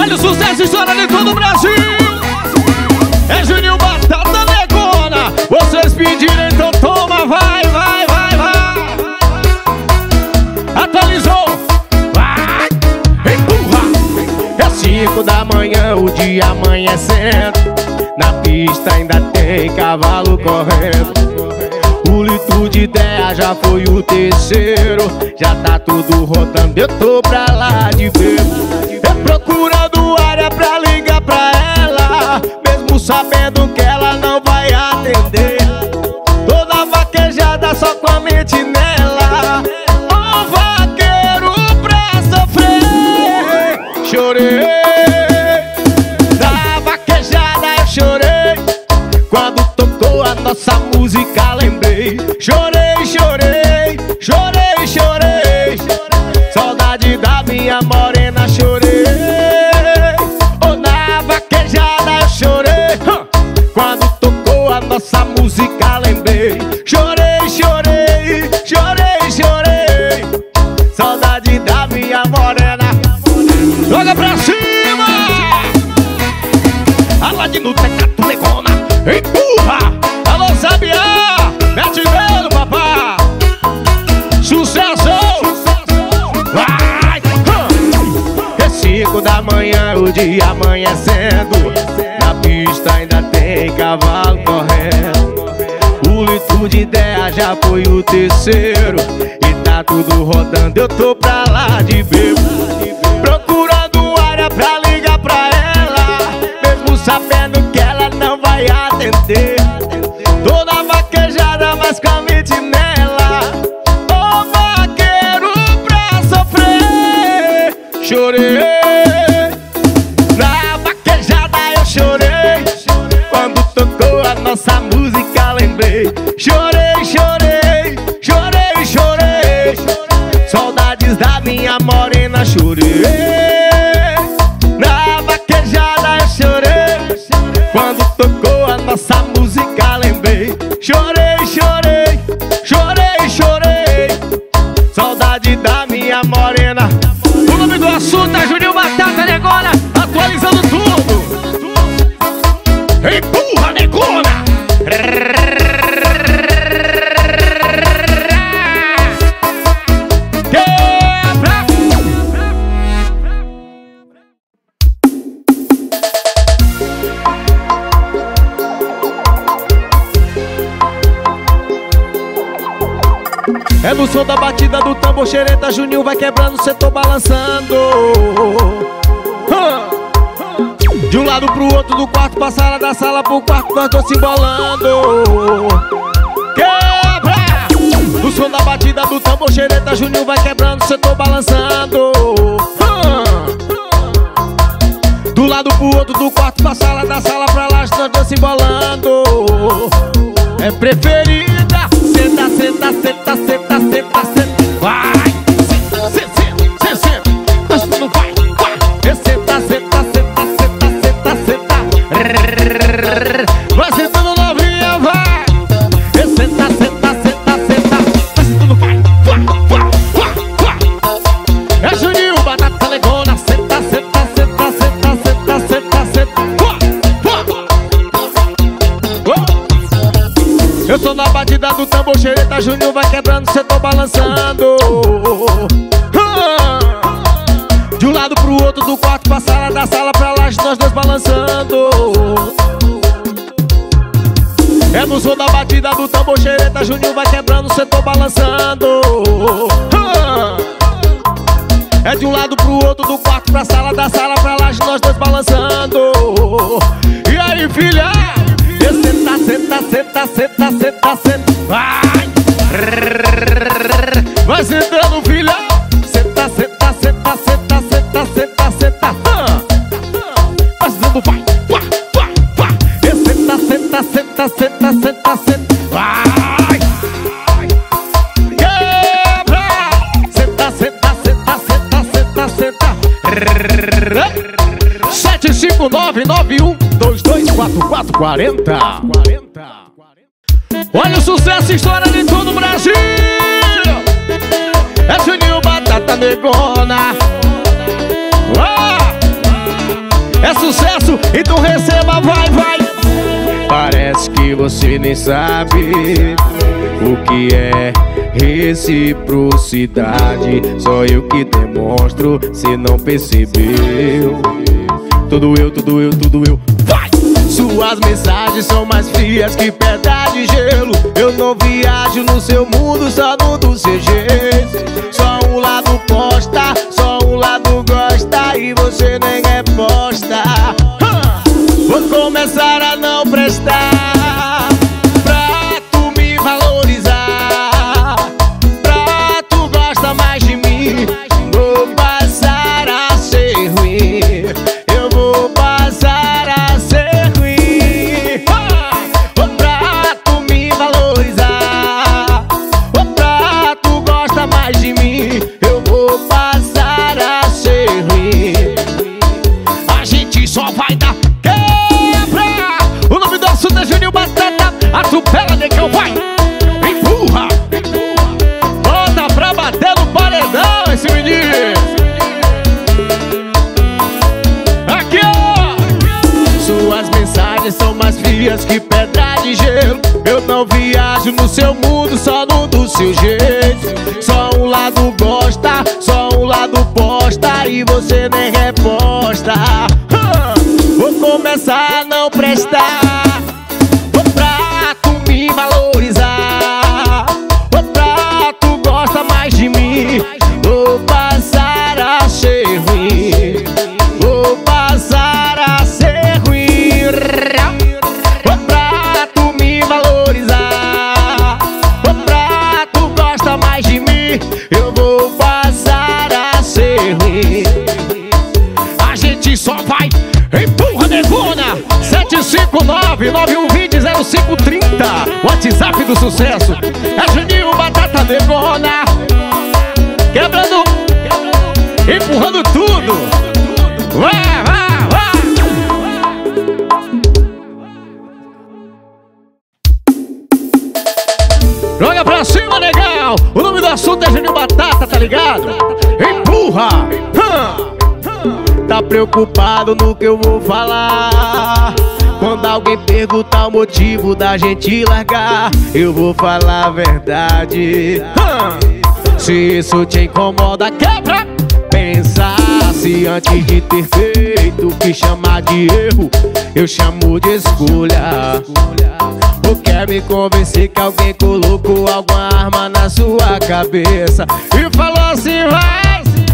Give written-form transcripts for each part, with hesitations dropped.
Olha o sucesso, história de todo o Brasil. É Juninho Batata Negona. Vocês pediram, então toma, vai, vai, vai, vai. Atualizou. Vai, empurra. É 5 da manhã, o dia amanhecendo. Na pista ainda tem cavalo correndo. O litro de ideia já foi o terceiro. Já tá tudo rodando, eu tô pra lá de bebo. Eu procurando área pra ligar pra ela, mesmo sabendo que ela não vai atender. Toda vaquejada só com a mente nela. Ô vaqueiro pra sofrer. Chorei, da vaquejada eu chorei. Quando tocou a nossa música lembrei. Chorei, chorei, chorei, chorei. Saudade da minha morena, chorei. Oh, na vaquejada eu chorei. Quando tocou a nossa música lembrei. Chorei, chorei, chorei, chorei. Saudade da minha morena. Joga pra cima! Aladino Tecato Negona. Empurra! Alô, Sabiá! Mete medo, papá! Sucesso! Vai! É 5 da manhã, o dia amanhecendo. Na pista ainda tem cavalo correndo. O litro de ideia já foi o terceiro. E tá tudo rodando, eu tô pra lá de bebo. Procurando área pra ligar pra ela, mesmo sabendo que ela não vai atender. Toda vaquejada, mas com a mente nela. Ô vaqueiro pra sofrer. Chorei, na vaquejada eu chorei. Quando tocou a nossa música lembrei. Chorei, chorei, chorei, chorei. Saudades da minha morena, chorei. Na vaquejada eu chorei. Quando tocou a nossa música lembrei. Chorei, chorei, chorei, chorei. Saudade da minha morena. O nome do assunto é Juninho Batata Negona, atualizando tudo. Empurra, Negona. É no som da batida do tambor, xereta, Juninho vai quebrando, cê tô balançando. De um lado pro outro, do quarto pra sala, da sala pro quarto, nós dois se embolando. Quebra! No som da batida do tambor, xereta, Juninho vai quebrando, cê tô balançando. Do lado pro outro, do quarto pra sala, da sala pra lá, nós dois se embolando. É preferida. Senta, senta, senta, senta, senta, senta. Vai! Senta, senta, senta. Mas tu não vai. Senta, senta, senta, senta, senta, senta. Vai sentando novinha, vai! Senta, senta, senta, senta. Mas tu não vai. É Juninho Batata Negona. Senta, senta, senta, senta, senta, senta, senta. Eu sou na batida do tambor, xereta, Juninho vai quebrando, cê tô balançando. De um lado pro outro, do quarto pra sala, da sala pra lá, nós dois balançando. É no som da batida do tambor, xereta, Juninho vai quebrando, cê tô balançando. É de um lado pro outro, do quarto pra sala, da sala pra lá, nós dois balançando. E aí, filha? Senta, senta, senta, senta, senta, senta. Vai! Vai sentando, filha. Senta, senta, senta, senta, senta, senta, senta. Vai sentando, vai, vai, vai, vai. Senta, senta, senta, senta, senta, senta. Vai! Quebra! Senta, senta, senta, senta, senta, senta. 75991224440. Olha o sucesso, história de todo o Brasil. É Juninho Batata Negona. é sucesso, então receba, vai, vai. Parece que você nem sabe o que é reciprocidade. Só eu que demonstro, cê não percebeu. Tudo eu, tudo eu, tudo eu, vai! Suas mensagens são mais frias que pedra de gelo. Eu não viajo no seu mundo, só no do seu jeito. Só um lado posta, só um lado gosta e você nem reposta. Vou começar a não prestar pra tu me valorizar, pra tu gostar mais de mim. Vou passar a ser ruim, eu vou passar a ser ruim. Pra tu me valorizar, pra tu gostar mais de mim, eu vou passar a ser ruim. A gente só vai dar Juninho Batata, atropela, negão, vai! Empurra! Bota pra bater no paredão esse menino! Aqui, ó! Suas mensagens são mais frias que pedra de gelo. Eu não viajo no seu mundo, só no do seu jeito. Só um lado gosta, só um lado posta e você nem reposta. Vou começar a não prestar valorizar, pra tu gosta mais de mim. Vou passar a ser ruim, vou passar a ser ruim. Pra tu me valorizar, pra tu gosta mais de mim, eu vou passar a ser ruim. A gente só vai, empurra, negona. 759-9120-0530, WhatsApp do sucesso. É Juninho Batata, negona. Quebrando, empurrando tudo. Vai, vai, vai. Joga pra cima, negão. O nome do assunto é Juninho Batata, tá ligado? Empurra. Tá preocupado no que eu vou falar? Quando alguém perguntar o motivo da gente largar, eu vou falar a verdade. Se isso te incomoda, quebra. Pensasse antes de ter feito o que chamar de erro, eu chamo de escolha. Ou quer me convencer que alguém colocou alguma arma na sua cabeça e falou assim, vai.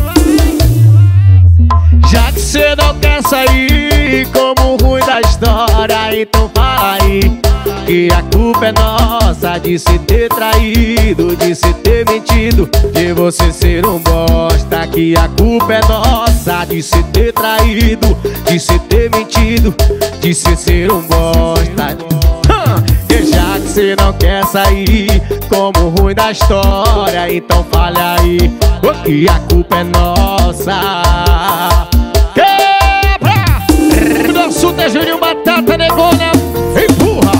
Já que cê não quer sair como ruim da história, então fala aí que a culpa é nossa de se ter traído, de se ter mentido, de você ser um bosta. Que a culpa é nossa de se ter traído, de se ter mentido, de se ser um bosta. E já que cê não quer sair como ruim da história, então fale aí que a culpa é nossa. O assunto é Juninho Batata, negona. Empurra.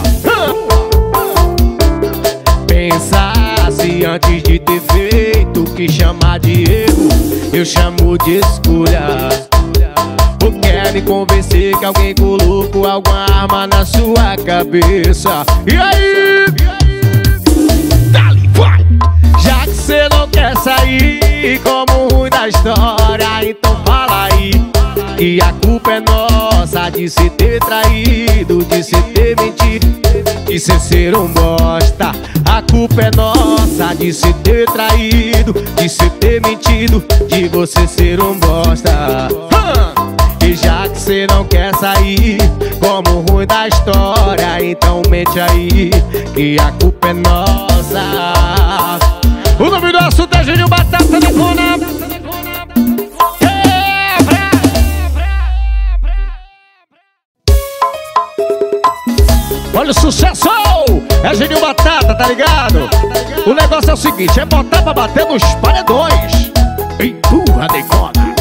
Pensasse antes de ter feito o que chamar de erro, eu chamo de escolha. Ou quer me convencer que alguém colocou alguma arma na sua cabeça? E aí? Dale, vai! Já que cê não quer sair como ruim da história, então fala aí que a culpa é nossa de se ter traído, de se ter mentido, de se ser um bosta. A culpa é nossa de se ter traído, de se ter mentido, de você ser um bosta. E já que cê não quer sair como ruim da história, então mente aí que a culpa é nossa. O nome do assunto é Juninho Batata, negona. Olha o sucesso! É Juninho Batata, tá ligado? O negócio é o seguinte, é botar pra bater nos paredões. Empurra, negona.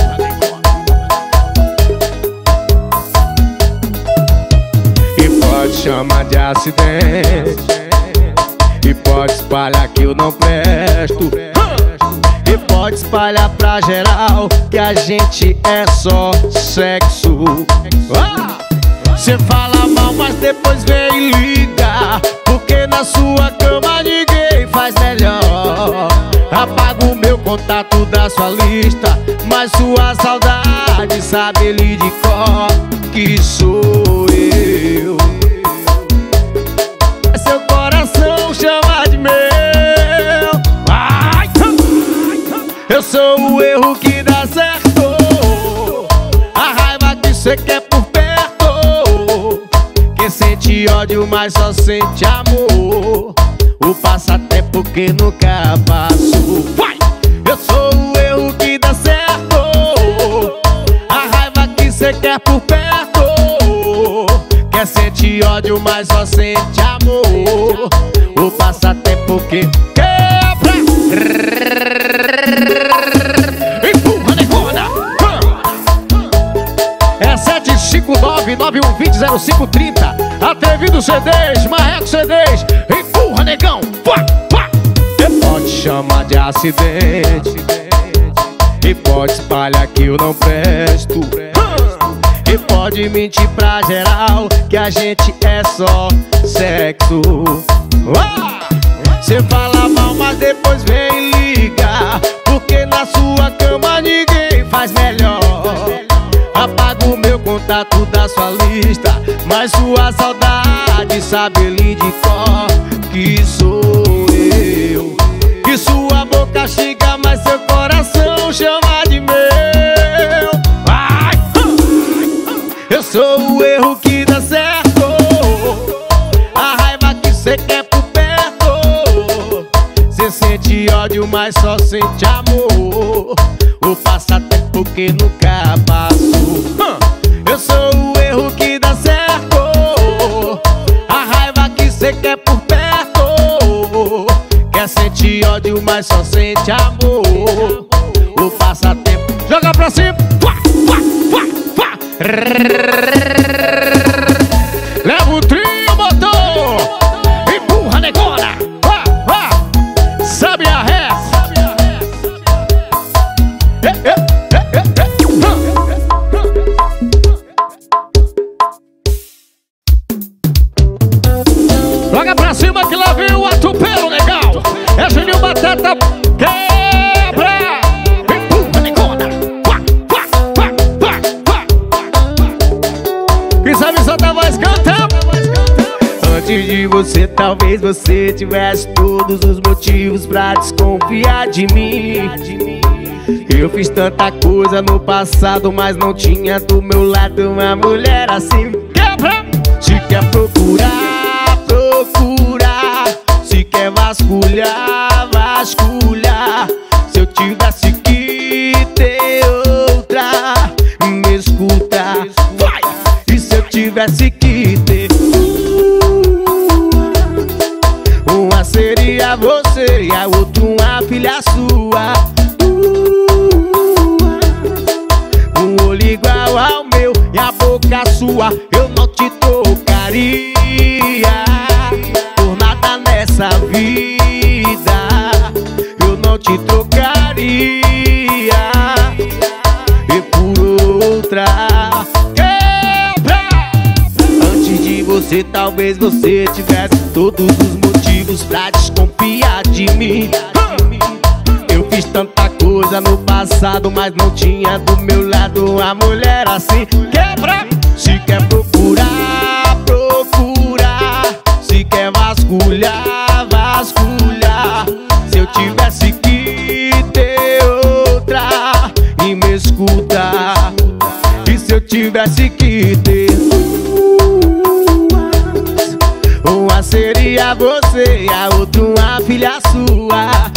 E pode chamar de acidente, e pode espalhar que eu não presto, e pode espalha pra geral que a gente é só sexo. Cê fala mal, mas depois vem e liga, porque na sua cama ninguém faz melhor. Apaga o meu contato da sua lista, mas sua saudade sabe ele de cor que sou eu. Seu coração chama de meu. Eu sou o erro que dá certo, a raiva que cê quer por perto. Quem sente ódio, mas só sente amor. O passatempo que nunca passou. Eu sou o erro que dá certo, a raiva que cê quer por perto. Quem sente ódio, mas só sente amor. O passatempo que quebra. Empurra, negona. É 759-9120-0530. Atrevido CDs, Marreco CDs. Empurra, negão. E pode chamar de acidente, e pode espalhar que eu não presto, e pode mentir pra geral que a gente é só sexo. Cê fala mal, mas depois vem e liga, porque na sua cama ninguém faz melhor. Apaga o meu contato da sua lista, mas sua saudade sabe ele de cor que sou eu. Que sua boca xinga, mas seu coração chama de meu. Eu sou o erro que dá certo, a raiva que cê quer por perto. Cê sente ódio, mas só sente amor. O passatempo que nunca passou. Eu sou o erro que dá certo, a raiva que cê quer por perto. Quer sentir ódio, mas só sente amor. O passatempo. Joga pra cima. Leva o trio, motor. Empurra, negona. Sabe a ré. Joga pra cima que lá vem o atupelo, legal. É Juninho Batata. Quebra. Empurra, negona. Quem sabe só tá mais cantando. Antes de você, talvez você tivesse todos os motivos pra desconfiar de mim. Eu fiz tanta coisa no passado, mas não tinha do meu lado uma mulher assim. Quebra! Se quer procurar, procurar. Se quer vasculhar, vasculhar. Se eu tivesse que ter outra, me escuta. Vai! E se eu tivesse que ter uma seria você e a outra uma filha sua. Um olho igual ao meu e a boca sua. Eu não te tocaria por nada nessa vida. Eu não te trocaria e por outra. Quebra! Antes de você, talvez você tivesse todos os motivos pra desconfiar de mim. Eu fiz tanta coisa no passado, mas não tinha do meu lado uma mulher assim. Quebra! Se quer procurar, procurar. Se quer vasculhar, vasculhar. Se eu tivesse que ter outra, e me escuta. E se eu tivesse que ter uma seria você e a outra uma filha sua.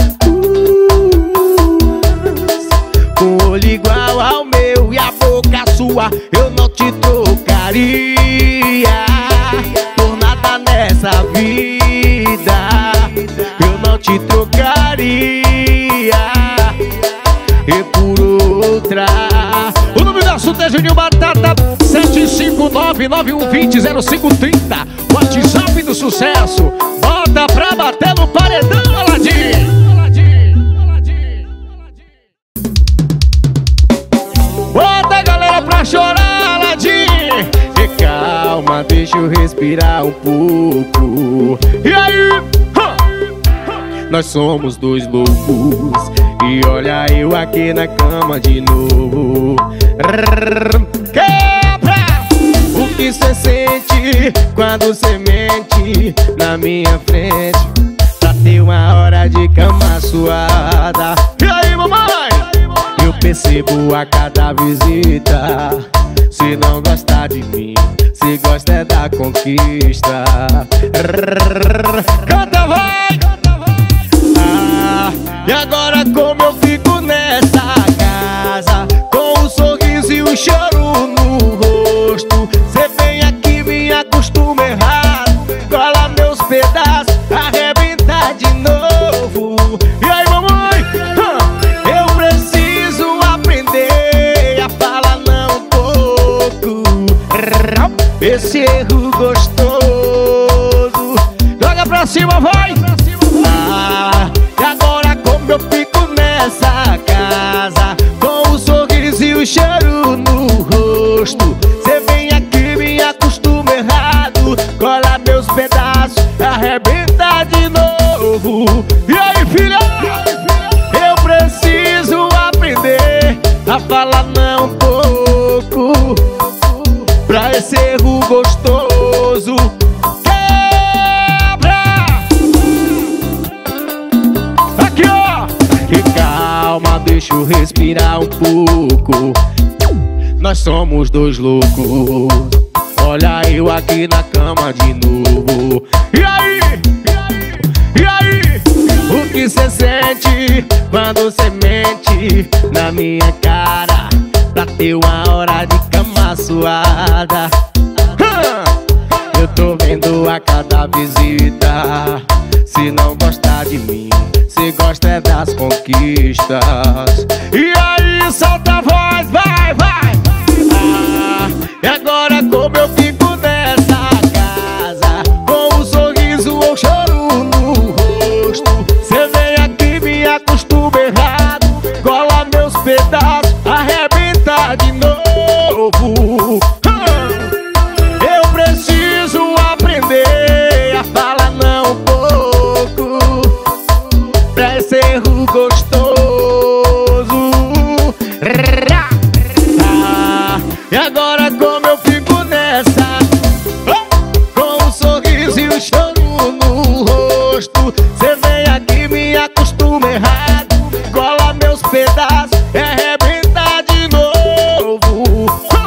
Com o olho igual ao meu e a boca sua. Eu não te trocaria por nada nessa vida. Eu não te trocaria e por outra. O nome do assunto é Juninho Batata. 759-9120-0530. WhatsApp do sucesso. Bota pra bater no paredão, Aladim. chorar, Aladim. E calma, deixa eu respirar um pouco. E aí? Nós somos dois loucos. E olha eu aqui na cama de novo. Quebra! O que cê sente quando cê mente na minha frente, pra ter uma hora de cama suada. E aí, mamãe? Eu percebo a cada visita, se não gosta de mim, se gosta é da conquista. Canta, vai! E agora como eu fico nessa casa, com um sorriso e um choro no rosto. Cê vem aqui, me acostuma errado, cola meus pedaços, arrebenta de novo. E aí, mamãe? Eu preciso aprender a falar não um pouco. Esse erro gostoso, joga pra cima, vai! E agora como eu fico nessa casa, com um sorriso e um cheiro no rosto. Cê vem aqui, me acostuma errado, cola meus pedaços, arrebenta de novo. E aí, filha? Eu preciso aprender a falar não um pouco, pra esse erro gostoso. E calma, deixa eu respirar um pouco. Nós somos dois loucos. Olha eu aqui na cama de novo. E aí? E aí? O que cê sente quando cê mente na minha cara, pra ter uma hora de cama suada? Eu tô vendo a cada visita, se não gostar de mim, se gosta é das conquistas. E aí, solta a voz, vai, vai! E agora como eu fico nessa casa, com um sorriso ou choro no rosto. Cê vem aqui, me acostuma errado, cola meus pedaços, arrebenta de novo. Eu preciso aprender a falar não um pouco, pra esse erro gostoso. E agora como eu fico nessa, com um sorriso e um choro no rosto. Cê vem aqui, me acostuma errado, cola meus pedaços, arrebenta de novo.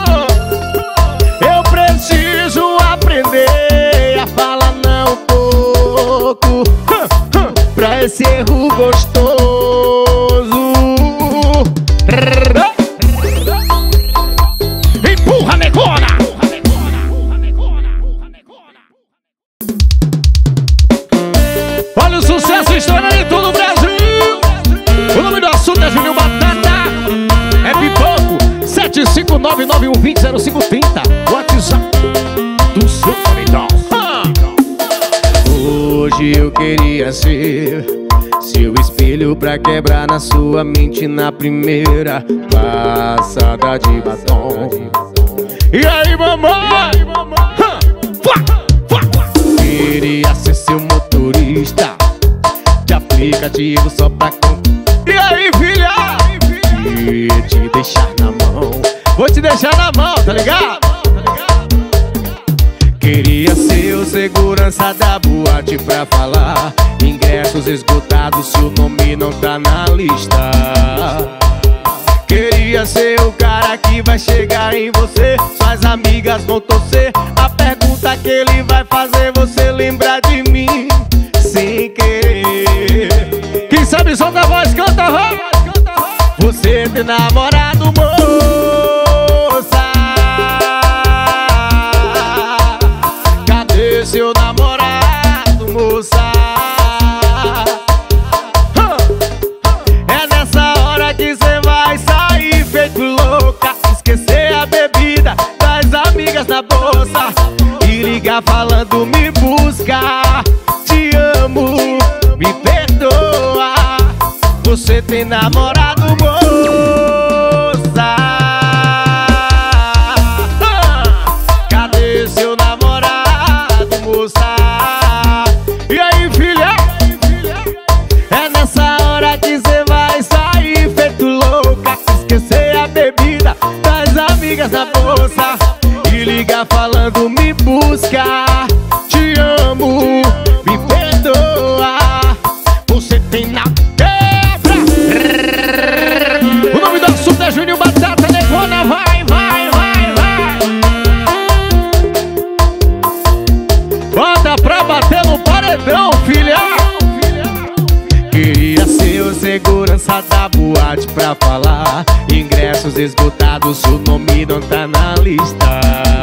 Eu preciso aprender a falar não um pouco, pra esse erro gostoso. Empurra, negona! Olha o sucesso estourando em todo o Brasil. O nome do assunto é Juninho Batata. É Pipoco 75991200530. WhatsApp do seu paredão. Hoje eu queria ser seu espelho pra quebrar na sua mente na primeira passada de batom. E aí, mamãe? Queria ser seu motorista de aplicativo só pra e aí, filha? E te deixar na mão, vou te deixar na mão, tá ligado? Queria ser o segurança da boate pra falar ingressos esgotados se o nome não tá na lista. Queria ser o cara que vai chegar em você, suas amigas vão torcer, a pergunta que ele vai fazer você lembrar de mim sem querer. Quem sabe solta a voz, canta a voz. Você tem namorado, moça? Cadê seu namorado, moça? É nessa hora que cê vai sair feito louca, esquecer a bebida das amigas na bolsa e ligar falando me busca. Te amo, me perdoa. Você tem namorado, moça? amigas na bolsa e liga falando me busca. Te amo, me perdoa, você tem na quebra. O nome do assunto é Juninho Batata, negona, vai, vai, vai, vai. Bota pra bater no paredão, filha. Queria ser o segurança da boate pra falar ingressos esgotados, seu nome não tá na lista.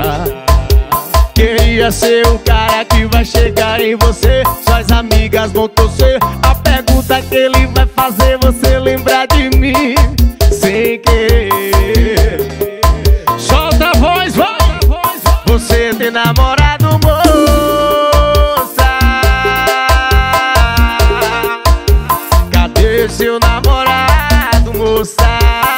Queria ser o cara que vai chegar em você, suas amigas vão torcer. A pergunta que ele vai fazer, você lembrar de mim sem querer. Solta a voz, vai. Você tem namorado, moça? Cadê seu namorado, moça?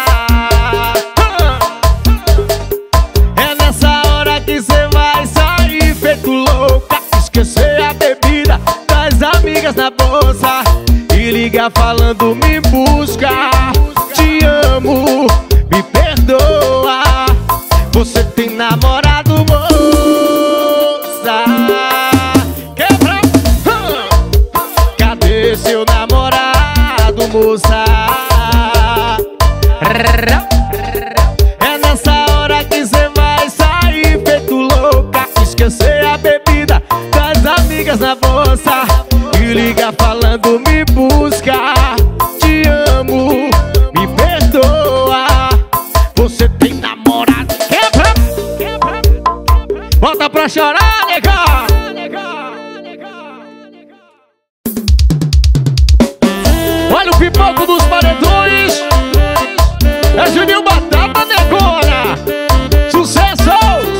É nessa hora que cê vai sair feito louca, esquecer a bebida das amigas na bolsa e liga falando me busca. Te amo, me perdoa, você tem namorado, moça? Quebra. Cadê seu namorado, moça? É nessa hora que cê vai sair feito louca, esquecer a bebida das amigas na bolsa e liga falando me busca. Te amo, me perdoa, você tem namorado. Quebra. Bota pra chorar, nega. Olha o pipoco dos paredões, é Juninho Batata, negona. Sucesso!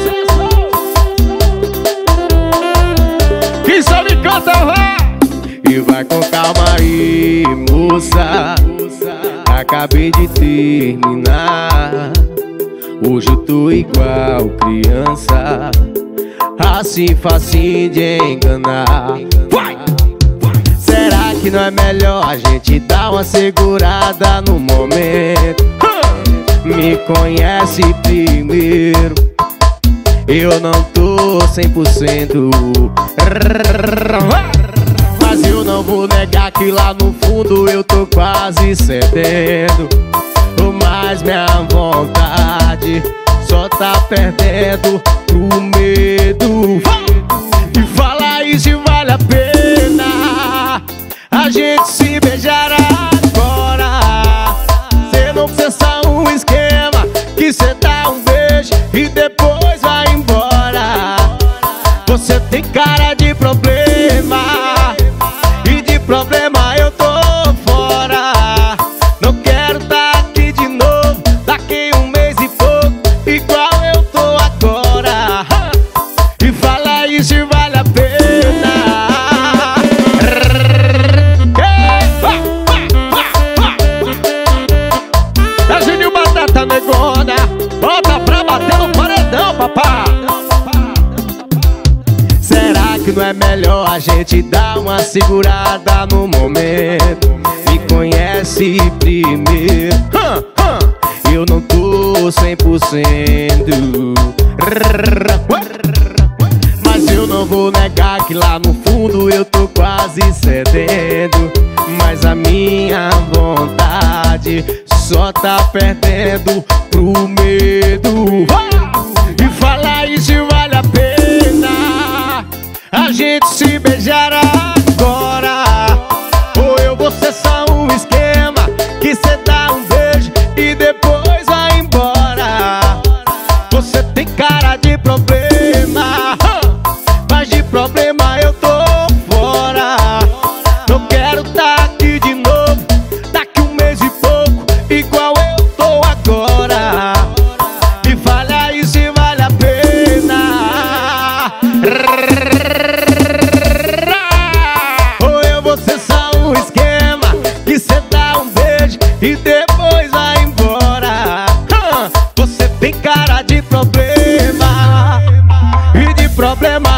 Quem sabe canta, vai. E vai com calma aí, moça, acabei de terminar. Hoje eu tô igual criança, assim facinho de enganar. Vai! Será que não é melhor a gente dar uma segurada no momento? Me conhece primeiro, eu não tô 100%. Mas eu não vou negar que lá no fundo eu tô quase cedendo. Mas minha vontade só tá perdendo pro medo. E fala aí se vale a pena a gente se beijar agora. Cê não precisa só um esquema que cê dá um beijo e depois vai embora. Você tem cara de problema e de problema eu tô fora. Não quero tá aqui de novo daqui um mês e pouco, igual eu tô agora. E fala aí se vale a pena. É Juninho Batata, negona, bota pra bater no paredão, papá. Será que não é melhor a gente dar uma segurada no momento? Me conhece primeiro, eu não tô 100%. Mas eu não vou negar que lá no fundo eu tô quase cedendo. Mas a minha vontade só tá perdendo pro medo. E fala aí se vale a pena a gente se beijar agora, ou eu vou ser só um esquema que cê dá um beijo e depois vai embora. Você tem cara de problema, mas de problema eu tô fora. Não quero tá aqui de novo daqui um mês e pouco, igual eu tô agora. E fala aí se vale a pena. Ou eu vou ser só um esquema que cê dá um beijo e depois vai embora. Você tem cara de problema e de problema